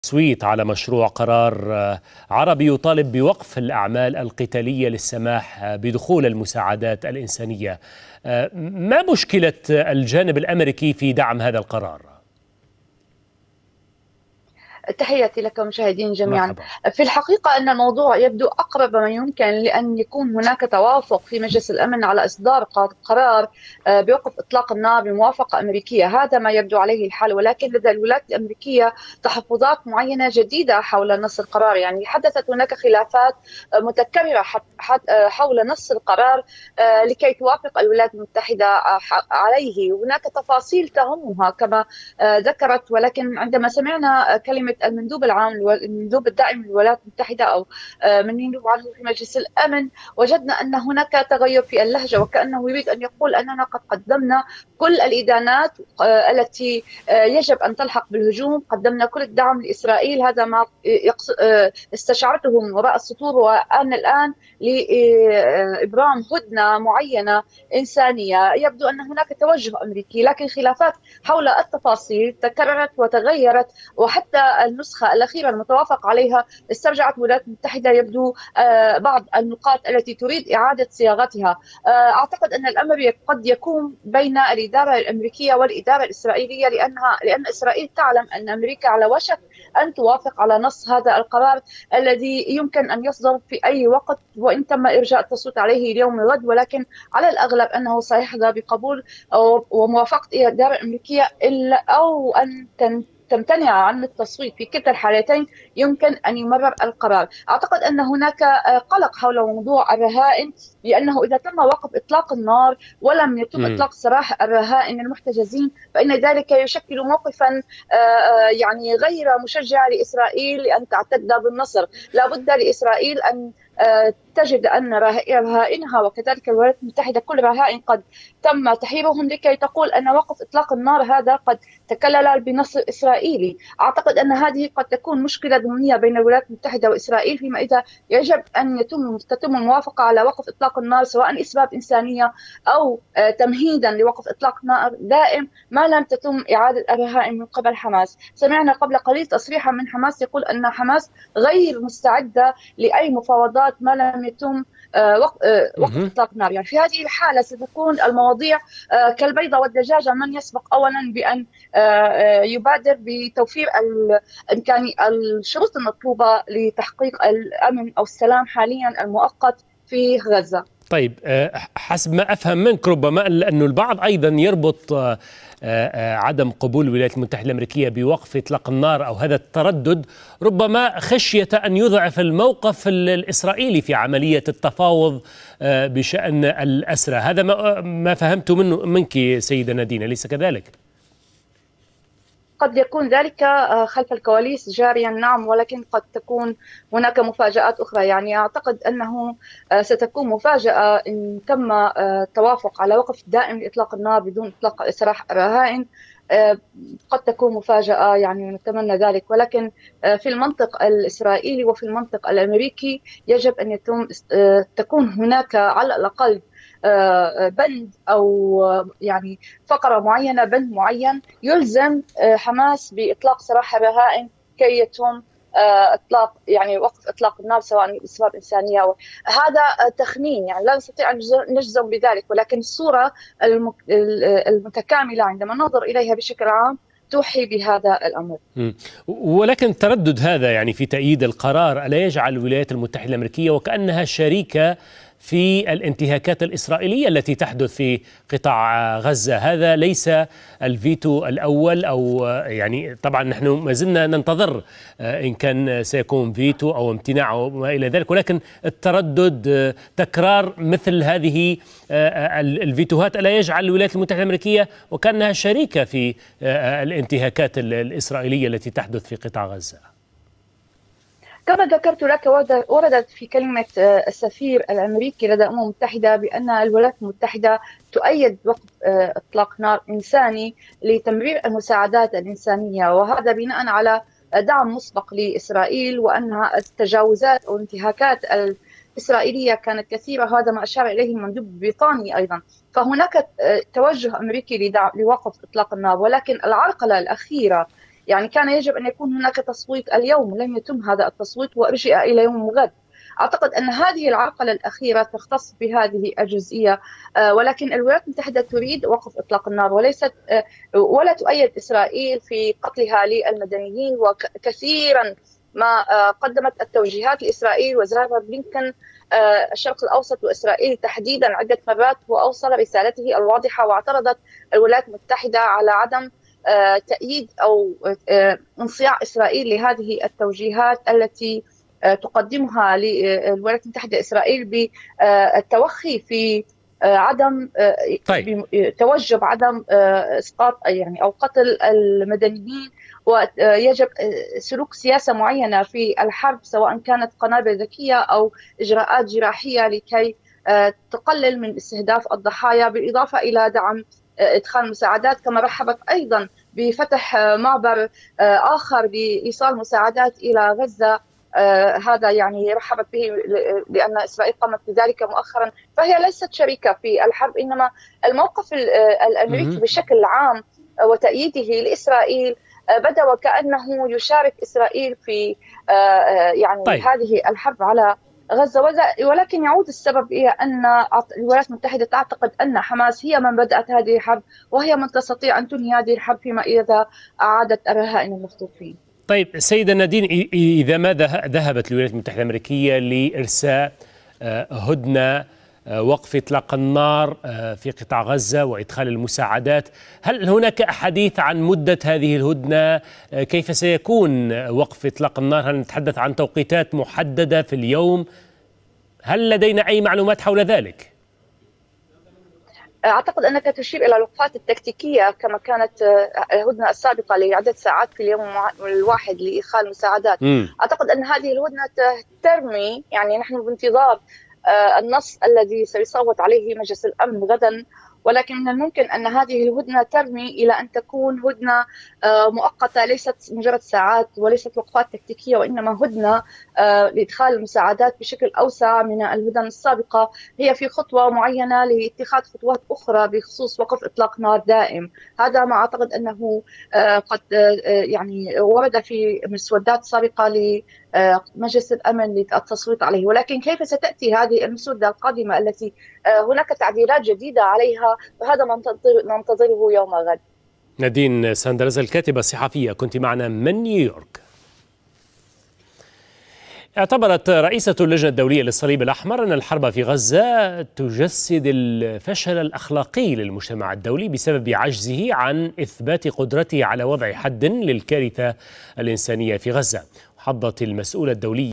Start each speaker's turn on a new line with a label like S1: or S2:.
S1: تصويت على مشروع قرار عربي يطالب بوقف الأعمال القتالية للسماح بدخول المساعدات الإنسانية. ما مشكلة الجانب الأمريكي في دعم هذا القرار؟
S2: تحياتي لكم مشاهدين جميعا.
S1: مرحبا.
S2: في الحقيقة أن الموضوع يبدو أقرب ما يمكن لأن يكون هناك توافق في مجلس الأمن على إصدار قرار بوقف إطلاق النار بموافقة أمريكية. هذا ما يبدو عليه الحال، ولكن لدى الولايات الأمريكية تحفظات معينة جديدة حول نص القرار. يعني حدثت هناك خلافات متكررة حول نص القرار لكي توافق الولايات المتحدة عليه. هناك تفاصيل تهمها كما ذكرت، ولكن عندما سمعنا كلمة المندوب العام المندوب الدائم للولايات المتحدة أو من يندوب عنه في مجلس الأمن، وجدنا أن هناك تغير في اللهجة، وكأنه يريد أن يقول أننا قد قدمنا كل الإدانات التي يجب أن تلحق بالهجوم، قدمنا كل الدعم لإسرائيل. هذا ما استشعرته من وراء السطور، وأن الآن لإبرام هدنة معينة إنسانية. يبدو أن هناك توجه أمريكي، لكن خلافات حول التفاصيل تكررت وتغيرت، وحتى النسخة الأخيرة المتوافق عليها استرجعت الولايات المتحدة يبدو بعض النقاط التي تريد إعادة صياغتها. أعتقد أن الأمر قد يكون بين الإدارة الأمريكية والإدارة الإسرائيلية، لأن إسرائيل تعلم أن أمريكا على وشك أن توافق على نص هذا القرار الذي يمكن أن يصدر في أي وقت، وإن تم إرجاء التصويت عليه اليوم الغد، ولكن على الأغلب أنه سيحظى بقبول وموافقة الإدارة الأمريكية، إلا أو أن تمتنع عن التصويت. في كلتا الحالتين يمكن أن يمرر القرار. أعتقد أن هناك قلق حول موضوع الرهائن، لأنه إذا تم وقف إطلاق النار ولم يتم إطلاق سراح الرهائن المحتجزين، فإن ذلك يشكل موقفا يعني غير مشجع لإسرائيل لأن تعتد بالنصر. لا بد لإسرائيل أن تجد أن رهائنها وكذلك الولايات المتحدة كل رهائن قد تم تحريرهم، لكي تقول أن وقف إطلاق النار هذا قد تكلل بنصر إسرائيلي. أعتقد أن هذه قد تكون مشكلة ضمنية بين الولايات المتحدة وإسرائيل، فيما إذا يجب أن تتم الموافقة على وقف إطلاق النار سواء لأسباب إنسانية أو تمهيدا لوقف إطلاق نار دائم ما لم تتم إعادة الرهائن من قبل حماس. سمعنا قبل قليل تصريحا من حماس يقول أن حماس غير مستعدة لأي مفاوضات ما لم يتم وقف إطلاق نار. يعني في هذه الحالة ستكون المواضيع كالبيضة والدجاجة، من يسبق أولا بأن يبادر بتوفير الشروط المطلوبة لتحقيق الأمن أو السلام حاليا المؤقت في غزة.
S1: طيب، حسب ما أفهم منك ربما أنه البعض أيضا يربط عدم قبول الولايات المتحدة الأمريكية بوقف إطلاق النار أو هذا التردد ربما خشية أن يضعف الموقف الإسرائيلي في عملية التفاوض بشأن الأسرى. هذا ما فهمت منك سيدة نادين، أليس كذلك؟
S2: قد يكون ذلك خلف الكواليس جاريا، نعم، ولكن قد تكون هناك مفاجآت أخرى. يعني أعتقد أنه ستكون مفاجأة إن تم التوافق على وقف دائم لإطلاق النار بدون إطلاق سراح الرهائن. قد تكون مفاجأة، يعني نتمنى ذلك، ولكن في المنطق الإسرائيلي وفي المنطق الأمريكي يجب أن تكون هناك على الأقل بند أو يعني فقرة معينة، بند معين يلزم حماس بإطلاق سراح الرهائن كي يتم إطلاق يعني وقف إطلاق النار سواء لأسباب إنسانية أو هذا تخمين. يعني لا نستطيع أن نجزم بذلك، ولكن الصورة المتكاملة عندما ننظر إليها بشكل عام توحي بهذا الأمر.
S1: ولكن التردد هذا يعني في تأييد القرار ألا يجعل الولايات المتحدة الأمريكية وكأنها شريكة في الانتهاكات الإسرائيلية التي تحدث في قطاع غزة؟ هذا ليس الفيتو الأول، أو يعني طبعا نحن ما زلنا ننتظر إن كان سيكون فيتو أو امتناع وما إلى ذلك، ولكن التردد تكرار مثل هذه الفيتوهات ألا يجعل الولايات المتحدة الأمريكية وكأنها شريكة في الانتهاكات الإسرائيلية التي تحدث في قطاع غزة؟
S2: كما ذكرت لك، وردت في كلمة السفير الأمريكي لدى الأمم المتحدة بأن الولايات المتحدة تؤيد وقف إطلاق نار إنساني لتمرير المساعدات الإنسانية، وهذا بناء على دعم مسبق لإسرائيل، وأنها التجاوزات أو الانتهاكات الإسرائيلية كانت كثيرة. هذا ما أشار إليه المندوب البريطاني أيضا. فهناك توجه أمريكي لوقف إطلاق النار، ولكن العرقلة الأخيرة يعني كان يجب أن يكون هناك تصويت اليوم، لم يتم هذا التصويت وأرجئ إلى يوم غد. أعتقد أن هذه العرقلة الأخيرة تختص بهذه الجزئية، ولكن الولايات المتحدة تريد وقف إطلاق النار وليست ولا تؤيد إسرائيل في قتلها للمدنيين. وكثيرا ما قدمت التوجيهات لإسرائيل وزارة بلينكن الشرق الأوسط وإسرائيل تحديدا عدة مرات، وأوصل رسالته الواضحة، واعترضت الولايات المتحدة على عدم تأييد أو انصياع إسرائيل لهذه التوجيهات التي تقدمها للولايات المتحدة إسرائيل بالتوخي في عدم توجب عدم إسقاط يعني أو قتل المدنيين، ويجب سلوك سياسة معينة في الحرب سواء كانت قنابل ذكية أو إجراءات جراحية لكي تقلل من استهداف الضحايا، بالإضافة إلى دعم إدخال مساعدات. كما رحبت أيضا بفتح معبر آخر لإيصال مساعدات إلى غزة، هذا يعني رحبت به لأن إسرائيل قامت بذلك مؤخرا. فهي ليست شريكة في الحرب، إنما الموقف الأمريكي بشكل عام وتأييده لإسرائيل بدأ وكأنه يشارك إسرائيل في يعني هذه الحرب على غزة. ولكن يعود السبب إلى أن الولايات المتحدة تعتقد أن حماس هي من بدأت هذه الحرب، وهي من تستطيع أن تنهي هذه الحرب فيما إذا أعادت الرهائن المخطوفين.
S1: طيب سيدة نادين، إذا ما ذهبت الولايات المتحدة الأمريكية لإرساء هدنة وقف إطلاق النار في قطاع غزة وإدخال المساعدات، هل هناك حديث عن مدة هذه الهدنة؟ كيف سيكون وقف إطلاق النار؟ هل نتحدث عن توقيتات محددة في اليوم؟ هل لدينا أي معلومات حول ذلك؟
S2: أعتقد أنك تشير إلى الوقفات التكتيكية كما كانت الهدنة السابقة لعدة ساعات في اليوم الواحد لإدخال المساعدات. أعتقد أن هذه الهدنة ترمي، يعني نحن بانتظار النص الذي سيصوت عليه مجلس الأمن غدا، ولكن من الممكن أن هذه الهدنة ترمي إلى أن تكون هدنة مؤقتة، ليست مجرد ساعات وليست وقفات تكتيكية، وإنما هدنة لإدخال المساعدات بشكل أوسع من الهدن السابقة. هي في خطوة معينة لاتخاذ خطوات أخرى بخصوص وقف إطلاق نار دائم. هذا ما أعتقد أنه قد يعني ورد في مسودات سابقة لمجلس الأمن للتصويت عليه، ولكن كيف ستأتي هذه المسودة القادمة التي هناك تعديلات جديدة عليها، وهذا ما ننتظره يوم غد.
S1: نادين ساندرز الكاتبة الصحفية كنت معنا من نيويورك. اعتبرت رئيسة اللجنة الدولية للصليب الأحمر أن الحرب في غزة تجسد الفشل الأخلاقي للمجتمع الدولي بسبب عجزه عن إثبات قدرته على وضع حد للكارثة الإنسانية في غزة. حضت المسؤولة الدولية